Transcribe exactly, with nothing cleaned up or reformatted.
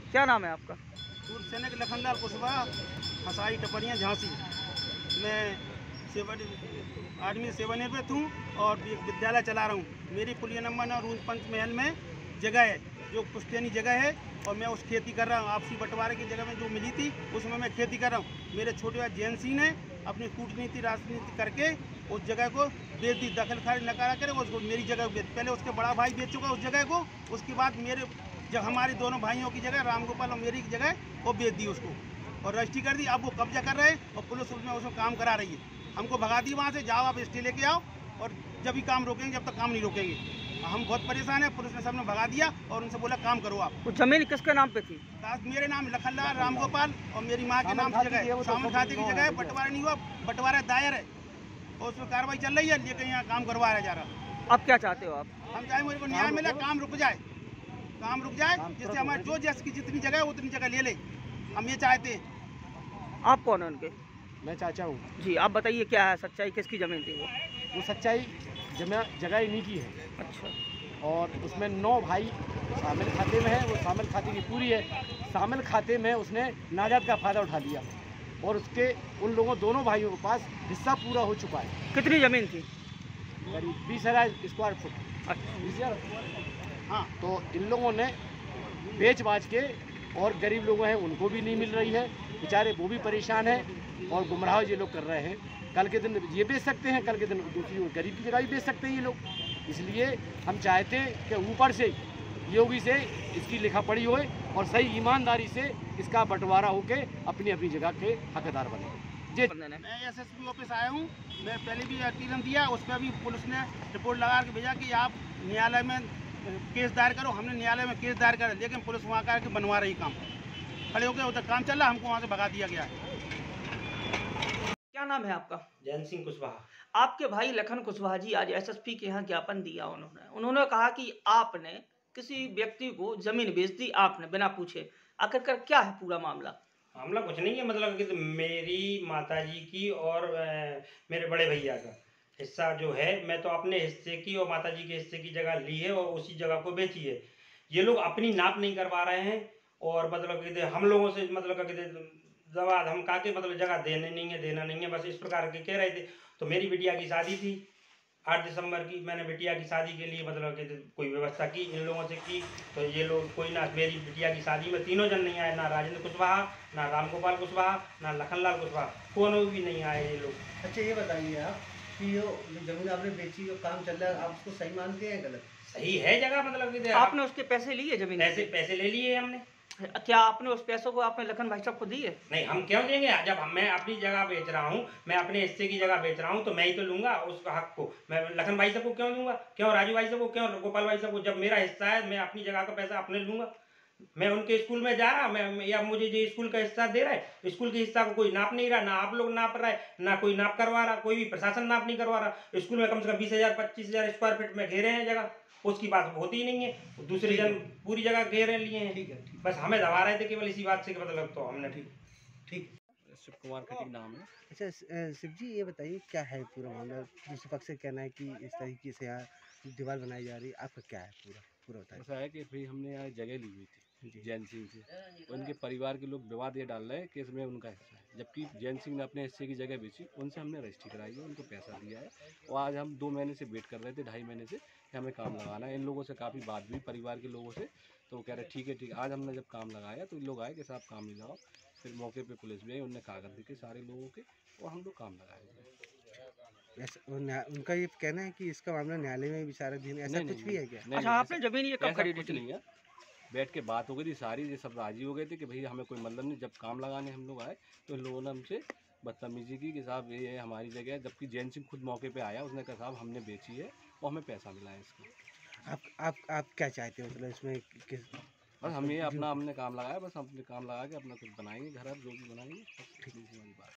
क्या नाम है आपका? पूर्व सैनिक लखनलाल कुशवाहा, फसाई टपरियाँ, झांसी। मैं सेवा आर्मी सेवानिवृत्त हूँ और एक विद्यालय चला रहा हूँ। मेरी पुलिया नंबर नौ रूल पंचमहल में जगह है, जो पुश्तैनी जगह है, और मैं उस खेती कर रहा हूँ। आपसी बंटवारे की जगह में जो मिली थी उसमें मैं खेती कर रहा हूँ। मेरे छोटे भाई जैन सिंह ने अपनी कूटनीति राजनीति करके उस जगह को बेच दी, दखल खारिज न करा करे उसको मेरी जगह बेच। पहले उसके बड़ा भाई बेच चुका उस जगह को, उसके बाद मेरे जब हमारी दोनों भाइयों की जगह रामगोपाल और मेरी जगह वो बेच दी उसको और रजिस्ट्री कर दी। अब वो कब्जा कर रहे हैं और पुलिस उसमें उसमें काम करा रही है। हमको भगा दी वहाँ से, जाओ आप स्टे लेके आओ, और जब भी काम रोकेंगे, जब तक काम नहीं रोकेंगे। हम बहुत परेशान हैं, पुलिस ने सबने भगा दिया और उनसे बोला काम करो आप। वो जमीन किसके नाम पे थी? मेरे नाम लखनलाल रामगोपाल और मेरी माँ के नाम की जगह है, शामिल खाते की जगह है। बंटवारा नहीं हुआ, बंटवारा दायर है और उसमें कार्रवाई चल रही है, लेकिन यहाँ काम करवाया जा रहा। अब क्या चाहते हो आप? हम चाहे मुझे को न्याय मिले, काम रुक जाए, काम रुक जाए, जिससे हमारे जो जैसे की जितनी जगह है उतनी जगह ले ले, हम ये चाहते हैं। आप कौन है उनके? मैं चाचा हूँ जी, आप बताइए क्या है सच्चाई, किसकी ज़मीन थी वो? वो सच्चाई जगह जगह इन्हीं की है। अच्छा। और उसमें नौ भाई शामिल खाते में है, वो शामिल खाते की पूरी है। शामिल खाते में उसने नाजात का फ़ायदा उठा लिया और उसके उन लोगों दोनों भाइयों के पास हिस्सा पूरा हो चुका है। कितनी ज़मीन थी? करीब बीस हज़ार स्क्वायर फुट। अच्छा। बीस हज़ार हाँ। तो इन लोगों ने बेच बाच के, और गरीब लोग हैं उनको भी नहीं मिल रही है, बेचारे वो भी परेशान हैं और गुमराह ये लोग कर रहे हैं। कल के दिन ये बेच सकते हैं, कल के दिन दूसरी गरीब की जगह भी बेच सकते हैं ये लोग। इसलिए हम चाहते हैं कि ऊपर से योगी से इसकी लिखा पढ़ी होए और सही ईमानदारी से इसका बंटवारा होके अपनी अपनी जगह के हकदार बने। मैं एस एस पी ऑफिस आया हूँ, मैं पहले भी एप्लीकेशन दिया, उस पर भी पुलिस ने रिपोर्ट लगा के भेजा कि आप न्यायालय में केस दायर करो। हमने न्यायालय में केस दायर करा, लेकिन पुलिस वहाँ का के बनवा रही काम, खड़े हो गए, उधर काम चल रहा, हमको वहाँ से भगा दिया गया है। क्या नाम है आपका? जैन सिंह कुशवाहा। आपके भाई लखन कुशवाहा जी आज एस एस पी के यहाँ ज्ञापन दिया उन्होंने उन्होंने कहा कि आपने किसी व्यक्ति को जमीन बेच दी, आपने बिना पूछे। आखिरकार क्या है पूरा मामला? मामला कुछ नहीं है, मतलब कि मेरी माताजी की और अ, मेरे बड़े भैया का हिस्सा जो है, मैं तो अपने हिस्से की और माताजी के हिस्से की जगह ली है और उसी जगह को बेची है। ये लोग अपनी नाप नहीं करवा रहे हैं और मतलब कि हम लोगों से मतलब कि जवाब हम कहा के मतलब जगह देने नहीं है, देना नहीं है, बस इस प्रकार के कह रहे थे। तो मेरी बिटिया की शादी थी आठ दिसंबर की, मैंने बिटिया की शादी के लिए मतलब कि कोई व्यवस्था की, इन लोगों से की। तो ये लोग कोई ना, मेरी बिटिया की शादी में तीनों जन नहीं आए, ना राजेंद्र कुशवाहा, ना रामगोपाल कुशवाहा, ना लखनलाल कुशवाहा, कोनो भी नहीं आए ये लोग। अच्छा ये बताइए आप कि जो जमीन आपने बेची, जो काम चल रहा है, आप उसको सही मानते हैं गलत? सही है जगह, मतलब कि आपने उसके पैसे लिए जमीन? पैसे पैसे ले लिए हमने। क्या आपने उस पैसों को आपने लखन भाई साहब को दिए? नहीं, हम क्यों देंगे? जब हम मैं अपनी जगह बेच रहा हूँ, मैं अपने हिस्से की जगह बेच रहा हूँ, तो मैं ही तो लूंगा उस हक को। मैं लखन भाई साहब को क्यों दूंगा, क्यों राजू भाई साहब को, क्यों गोपाल भाई साहब को? जब मेरा हिस्सा है, मैं अपनी जगह का पैसा अपने लूंगा। मैं उनके स्कूल में जा रहा, मैं या मुझे जो स्कूल का हिस्सा दे रहा है, स्कूल के हिस्सा को कोई नाप नहीं रहा, ना आप लोग नाप रहा है, ना कोई नाप करवा रहा, कोई भी प्रशासन नाप नहीं करवा रहा। स्कूल में कम से कम बीस हजार पच्चीस हजार स्क्वायर फीट में घेरे हैं जगह, उसकी बात होती ही नहीं है। दूसरे जन पूरी जगह घेरे लिए हैं। ठीक है, बस हमें दबा रहे थे केवल इसी बात से, मतलब तो हमने ठीक ठीक। शिव कुमार खटीक नाम है। अच्छा शिव जी, ये बताइए क्या है पूरा मामला? दूसरे पक्ष से कहना है कि इस तरीके से यहाँ दीवार बनाई जा रही है, आपका क्या है पूरा पूरा बताइए। ऐसा है कि भाई हमने यहाँ जगह ली हुई थी जैन सिंह से, उनके परिवार के लोग विवाद ये डाल रहे हैं कि इसमें उनका हिस्सा है, जबकि जैन सिंह ने अपने हिस्से की जगह बेची, उनसे हमने रजिस्ट्री कराई है, उनको पैसा दिया है। और आज हम दो महीने से वेट कर रहे थे, ढाई महीने से, कि हमें काम लगाना है। इन लोगों से काफ़ी बात हुई परिवार के लोगों से, तो वो कह रहे ठीक है ठीक है। आज हमने जब काम लगाया तो इन लोग आए कि साहब काम ले जाओ, फिर मौके पे पुलिस भी आई, उनने कागज दिखे सारे लोगों के और हम लोग काम लगाए। उनका ये कहना है कि इसका मामला न्यायालय में विचाराधीन, ऐसा कुछ भी है क्या? अच्छा, आपने जमीन ये कब खरीदी थी? नहीं है, बैठ के बात हो गई थी सारी, ये सब राजी हो गए थे कि भाई हमें कोई मतलब नहीं। जब काम लगाने हम लोग आए तो इन लोगों ने हमसे बदतमीजी की कि साहब ये हमारी जगह है, जबकि जैन सिंह खुद मौके पे आया, उसने कहा साहब हमने बेची है और हमें पैसा मिला है इसका। आप आप आप क्या चाहते हो, मतलब इसमें किस? बस हम ये अपना हमने काम लगाया, बस हम अपने काम लगा के अपना कुछ बनाएंगे, घर जो भी बनाएंगे, ठीक है हमारी बात।